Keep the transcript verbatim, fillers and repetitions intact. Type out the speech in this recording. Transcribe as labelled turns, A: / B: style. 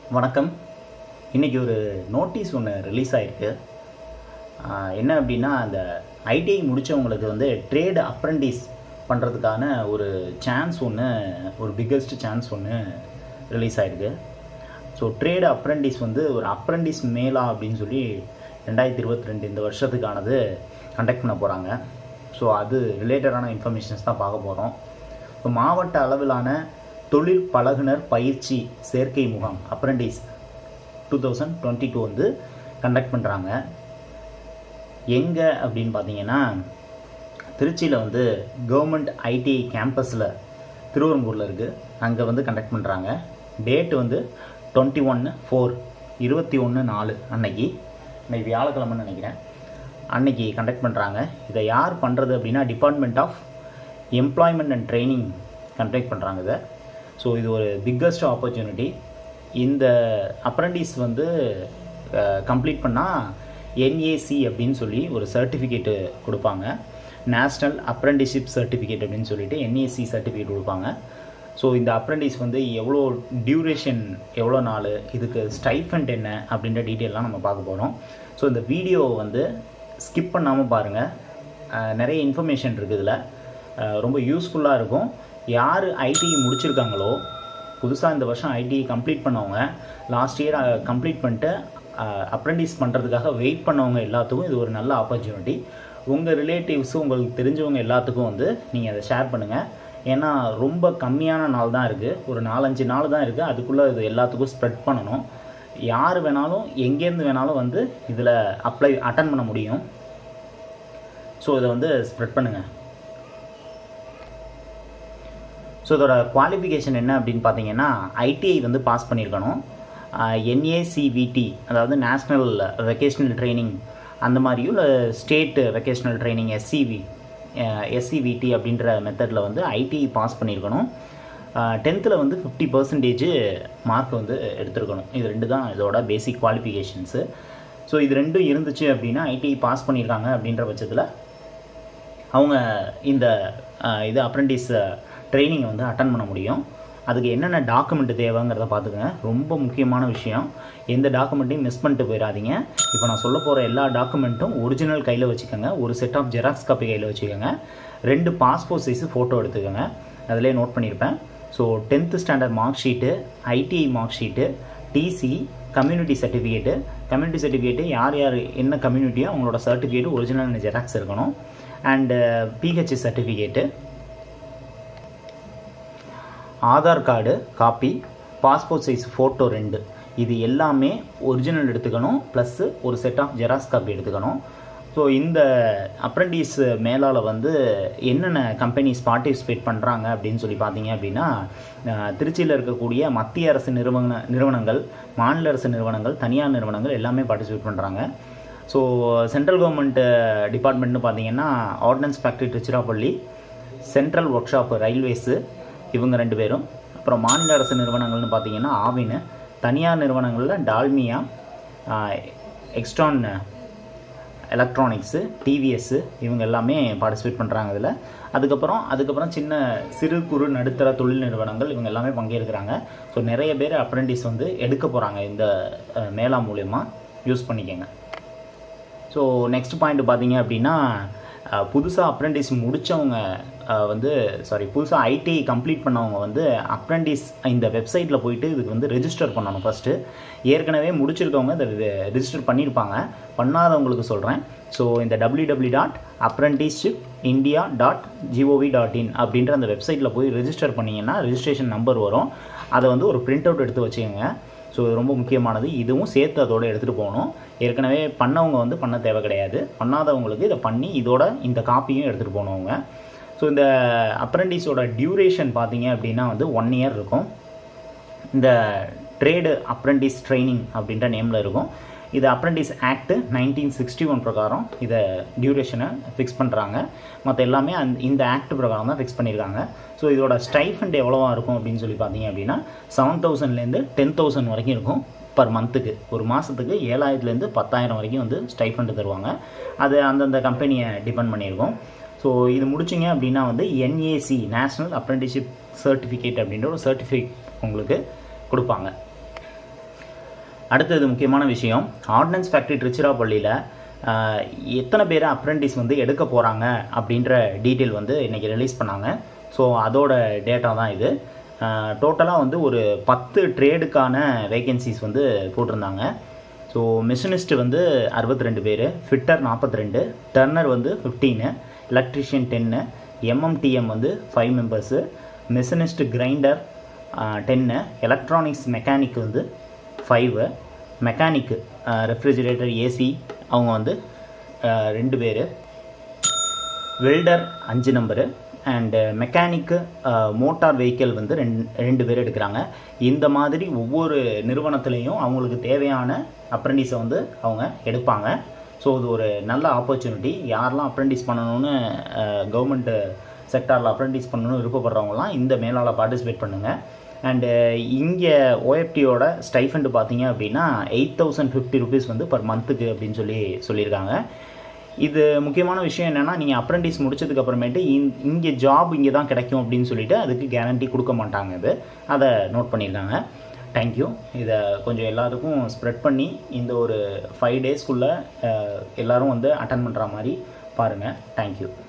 A: வணக்கம். இன்றைக்கி ஒரு நோட்டீஸ் ஒன்று ரிலீஸ் ஆகிருக்கு. என்ன அப்படின்னா, அந்த ஐடிஐ முடித்தவங்களுக்கு வந்து ட்ரேடு அப்ரெண்டிஸ் பண்ணுறதுக்கான ஒரு சான்ஸ் ஒன்று, ஒரு பிக்கஸ்ட் சான்ஸ் ஒன்று ரிலீஸ் ஆகிருக்கு. ஸோ ட்ரேடு அப்ரெண்டிஸ் வந்து ஒரு அப்ரெண்டிஸ் மேலா அப்படின்னு சொல்லி ரெண்டாயிரத்தி இருபத்தி ரெண்டு இந்த வருஷத்துக்கானது கண்டக்ட் பண்ண போகிறாங்க. ஸோ அது ரிலேட்டடான இன்ஃபர்மேஷன்ஸ் தான் பார்க்க போகிறோம். இப்போ மாவட்ட அளவிலான தொழில் பழகுனர் பயிற்சி சேர்க்கை முகாம் apprentice two thousand twenty two வந்து கண்டக்ட் பண்ணுறாங்க. எங்கே அப்படின்னு பார்த்தீங்கன்னா, திருச்சியில் வந்து கவர்மெண்ட் ஐடிஐ கேம்பஸில் திருவெரும்பூரில் இருக்குது, அங்கே வந்து கண்டக்ட் பண்ணுறாங்க. டேட்டு வந்து டுவெண்ட்டி ஒன்று ஃபோர் இருபத்தி ஒன்று நாலு அன்னைக்கு, இன்னைக்கு வியாழக்கிழமைன்னு நினைக்கிறேன், அன்னைக்கு கண்டக்ட் பண்ணுறாங்க. இதை யார் பண்ணுறது அப்படின்னா, department of employment and training conduct பண்ணுறாங்க இதை. ஸோ இது ஒரு பிக்கஸ்ட் ஆப்பர்ச்சுனிட்டி. இந்த அப்ரெண்டிஸ் வந்து கம்ப்ளீட் பண்ணால் என்ஏசி அப்படின்னு சொல்லி ஒரு சர்டிஃபிகேட்டு கொடுப்பாங்க. நேஷ்னல் அப்ரெண்டிஸ்ஷிப் சர்டிஃபிகேட் அப்படின்னு சொல்லிட்டு என்ஏசி சர்டிஃபிகேட் கொடுப்பாங்க. ஸோ இந்த அப்ரெண்டிஸ் வந்து எவ்வளோ டியூரேஷன், எவ்வளோ நாள், இதுக்கு ஸ்டைஃபண்ட் என்ன அப்படின்ற டீட்டெயிலாம் நம்ம பார்க்க போகிறோம். ஸோ இந்த வீடியோ வந்து ஸ்கிப் பண்ணாமல் பாருங்கள். நிறைய இன்ஃபர்மேஷன் இருக்குது இதில், ரொம்ப யூஸ்ஃபுல்லாக இருக்கும். யார் ஐடிஐ முடிச்சிருக்காங்களோ, புதுசாக இந்த வருஷம் ஐடிஐ கம்ப்ளீட் பண்ணவங்க, லாஸ்ட் இயர் கம்ப்ளீட் பண்ணிட்டு அப்ரெண்டிஸ் பண்ணுறதுக்காக வெயிட் பண்ணவங்க எல்லாத்துக்கும் இது ஒரு நல்ல ஆப்பர்ச்சுனிட்டி. உங்கள் ரிலேட்டிவ்ஸு, உங்களுக்கு தெரிஞ்சவங்க எல்லாத்துக்கும் வந்து நீங்கள் அதை ஷேர் பண்ணுங்கள். ஏன்னா ரொம்ப கம்மியான நாள் தான் இருக்குது, ஒரு நாலஞ்சு நாள் தான் இருக்குது. அதுக்குள்ளே இது எல்லாத்துக்கும் ஸ்ப்ரெட் பண்ணணும். யார் வேணாலும் எங்கேருந்து வேணாலும் வந்து இதில் அப்ளை அட்டன் பண்ண முடியும். ஸோ இதை வந்து ஸ்ப்ரெட் பண்ணுங்கள். ஸோ இதோட குவாலிஃபிகேஷன் என்ன அப்படின்னு பார்த்தீங்கன்னா, ஐடிஐ வந்து பாஸ் பண்ணியிருக்கணும். என்ஏசிவிடி, அதாவது நேஷ்னல் வெக்கேஷ்னல் ட்ரைனிங் அந்த மாதிரியும், இல்லை state vocational training SCV SCVT அப்படின்ற மெத்தடில் வந்து ஐடிஐ பாஸ் பண்ணியிருக்கணும். டென்த்தில் வந்து ஃபிஃப்டி பர்சன்டேஜ் மார்க் வந்து எடுத்துருக்கணும். இது ரெண்டு தான் இதோட பேசிக் குவாலிஃபிகேஷன்ஸு. ஸோ இது ரெண்டும் இருந்துச்சு அப்படின்னா, ஐடிஐ பாஸ் பண்ணியிருக்காங்க அப்படின்ற பட்சத்தில் அவங்க இந்த இது அப்ரெண்டிஸ் ட்ரைனிங்கை வந்து அட்டன் பண்ண முடியும். அதுக்கு என்னென்ன டாக்குமெண்ட் தேவைங்கிறத பார்த்துக்கங்க. ரொம்ப முக்கியமான விஷயம், எந்த டாக்குமெண்ட்டையும் மிஸ் பண்ணிட்டு போயிடாதீங்க. இப்போ நான் சொல்ல போகிற எல்லா டாக்குமெண்ட்டும் ஒரிஜினல் கையில் வச்சுக்கோங்க. ஒரு செட் ஆஃப் ஜெராக்ஸ் காப்பி கையில் வச்சுக்கோங்க. ரெண்டு பாஸ்போர்ட் சைஸு ஃபோட்டோ எடுத்துக்கோங்க. அதிலே நோட் பண்ணியிருப்பேன். So tenth standard mark sheet, ITI mark sheet, TC, community certificate. Community certificate யார் யார் என்ன கம்யூனிட்டியோ அவங்களோட சர்டிஃபிகேட்டு ஒரிஜினல் ஜெராக்ஸ் இருக்கணும். And PH certificate, Aadhaar card copy, passport size photo ரெண்டு, இது எல்லாமே ஒரிஜினல் எடுத்துக்கணும். ப்ளஸ்ஸு ஒரு செட் ஆஃப் ஜெராக்ஸ் காப்பி எடுத்துக்கணும். ஸோ இந்த அப்ரெண்டிஸ் மேலால் வந்து என்னென்ன கம்பெனிஸ் பார்ட்டிசிபேட் பண்ணுறாங்க அப்படின்னு சொல்லி பார்த்தீங்க அப்படின்னா, திருச்சியில் இருக்கக்கூடிய மத்திய அரசு நிறுவன நிறுவனங்கள் மாநில அரசு நிறுவனங்கள், தனியார் நிறுவனங்கள் எல்லாமே பார்ட்டிசிபேட் பண்ணுறாங்க. ஸோ சென்ட்ரல் கவர்மெண்ட் டிபார்ட்மெண்ட்னு பார்த்தீங்கன்னா, ordnance factory Tiruchirappalli, central workshop railways, இவங்க ரெண்டு பேரும். அப்புறம் மாநில அரசு நிறுவனங்கள்னு பார்த்தீங்கன்னா ஆவின், தனியார் நிறுவனங்களில் டால்மியா, எக்ஸ்ட்ரான் எலக்ட்ரானிக்ஸு, டிவிஎஸ்ஸு, இவங்க எல்லாமே பார்ட்டிசிபேட் பண்ணுறாங்க இதில். அதுக்கப்புறம் அதுக்கப்புறம் சின்ன சிறு குறு நடுத்தர தொழில் நிறுவனங்கள், இவங்க எல்லாமே பங்கேற்கிறாங்க. ஸோ நிறைய பேர் அப்ரெண்டிஸ் வந்து எடுக்க போகிறாங்க இந்த மேலா மூலயமா. யூஸ் பண்ணிக்கோங்க. ஸோ நெக்ஸ்ட் பாயிண்ட் பார்த்தீங்க அப்படின்னா, புதுசாக அப்ரெண்டிஸ் முடித்தவங்க வந்து சாரி புதுசாக ஐடிஐ கம்ப்ளீட் பண்ணவங்க வந்து அப்ரெண்டிஸ் இந்த வெப்சைட்டில் போயிட்டு இதுக்கு வந்து ரெஜிஸ்டர் பண்ணணும் ஃபஸ்ட்டு. ஏற்கனவே முடிச்சிருக்கவங்க இதை ரெஜிஸ்டர் பண்ணியிருப்பாங்க, பண்ணாதவங்களுக்கு சொல்கிறேன். ஸோ இந்த W W dot apprenticeship India dot GOV dot in அப்படின்ற அந்த வெப்சைட்டில் போய் ரெஜிஸ்டர் பண்ணிங்கன்னா ரெஜிஸ்ட்ரேஷன் நம்பர் வரும். அதை வந்து ஒரு பிரிண்ட் அவுட் எடுத்து வச்சுக்கோங்க. ஸோ இது ரொம்ப முக்கியமானது. இதுவும் சேர்த்து அதோடு எடுத்துகிட்டு போகணும். ஏற்கனவே பண்ணவங்க வந்து பண்ண தேவை கிடையாது, பண்ணாதவங்களுக்கு இதை பண்ணி இதோட இந்த காப்பியும் எடுத்துகிட்டு போனவங்க. ஸோ இந்த அப்ரெண்டிஸோட டியூரேஷன் பார்த்தீங்க அப்படின்னா வந்து ஒன் இயர் இருக்கும். இந்த ட்ரேடு அப்ரெண்டிஸ் ட்ரைனிங் அப்படின்ற நேமில் இருக்கும். இது apprentice act nineteen sixty one பிரகாரம் இதை டியூரேஷனை ஃபிக்ஸ் பண்ணுறாங்க. மற்ற எல்லாமே அந் இந்த ஆக்ட் பிரகாரம் தான் ஃபிக்ஸ் பண்ணியிருக்காங்க. ஸோ இதோட ஸ்டைஃபண்ட் எவ்வளோவா இருக்கும் அப்படின்னு சொல்லி பார்த்தீங்க அப்படின்னா, செவன் தௌசண்ட்லேருந்து டென் தௌசண்ட் வரைக்கும் இருக்கும் பர் மந்த்துக்கு. ஒரு மாதத்துக்கு ஏழாயிரத்துலேருந்து பத்தாயிரம் வரைக்கும் வந்து ஸ்டைஃபண்ட் தருவாங்க. அது அந்தந்த கம்பெனியை டிபெண்ட் பண்ணியிருக்கோம். ஸோ இது முடிச்சிங்க அப்படின்னா வந்து என்ஏசி நேஷ்னல் அப்ரெண்டிஸ்ஷிப் சர்டிஃபிகேட் அப்படின்ற ஒரு சர்டிஃபிகேட் உங்களுக்கு கொடுப்பாங்க. அடுத்தது முக்கியமான விஷயம், ஆர்டினன்ஸ் ஃபேக்ட்ரி திருச்சிராப்பள்ளியில் எத்தனை பேர் அப்ரெண்டிஸ் வந்து எடுக்க போகிறாங்க அப்படின்ற டீட்டெயில் வந்து இன்றைக்கி ரிலீஸ் பண்ணாங்க. ஸோ அதோட டேட்டா தான் இது. டோட்டலாக வந்து ஒரு பத்து ட்ரேடுக்கான வேகன்சிஸ் வந்து போட்டிருந்தாங்க. ஸோ மிஷினிஸ்ட் வந்து அறுபத்தி ரெண்டு பேர், ஃபிட்டர் நாற்பத்தி ரெண்டு, டர்னர் வந்து ஃபிஃப்டீனு, எலக்ட்ரிஷியன் டென்னு, எம்எம்டிஎம் வந்து ஃபைவ் மெம்பர்ஸு, மிஷினிஸ்ட் கிரைண்டர் டென்னு, எலக்ட்ரானிக்ஸ் மெக்கானிக் வந்து ஃபைவு, மெக்கானிக்கு ரெஃப்ரிஜிரேட்டர் ஏசி அவங்க வந்து ரெண்டு பேர், வெல்டர் அஞ்சு number, and mechanic motor vehicle வந்து ரெண்டு ரெண்டு பேர் எடுக்கிறாங்க. இந்த மாதிரி ஒவ்வொரு நிறுவனத்துலேயும் அவங்களுக்கு தேவையான அப்ரெண்டிஸை வந்து அவங்க எடுப்பாங்க. ஸோ இது ஒரு நல்ல ஆப்பர்ச்சுனிட்டி. யாரெல்லாம் அப்ரெண்டிஸ் பண்ணணும்னு கவர்மெண்ட் செக்டாரில் அப்ரெண்டிஸ் பண்ணணும்னு விருப்பப்படுறவங்களாம் இந்த மேலால் பார்ட்டிசிபேட் பண்ணுங்கள். அண்டு இங்கே ஓஎஃப்டியோட ஸ்டைஃபண்ட் பார்த்தீங்க அப்படின்னா எயிட் தௌசண்ட் ஃபிஃப்டி ருபீஸ் வந்து பர் மந்த்துக்கு அப்படின்னு சொல்லி சொல்லியிருக்காங்க. இது முக்கியமான விஷயம் என்னென்னா, நீங்கள் அப்ரெண்டிஸ் முடிச்சதுக்கு அப்புறமேட்டு இங்கே ஜாப் இங்கே தான் கிடைக்கும் அப்படின்னு சொல்லிட்டு அதுக்கு கேரண்டி கொடுக்க மாட்டாங்க. இது அதை நோட் பண்ணியிருக்காங்க. தேங்க்யூ. இதை கொஞ்சம் எல்லாருக்கும் ஸ்ப்ரெட் பண்ணி இந்த ஒரு ஃபைவ் டேஸ்க்குள்ளே எல்லோரும் வந்து அட்டன் பண்ணுற மாதிரி பாருங்கள். தேங்க்யூ.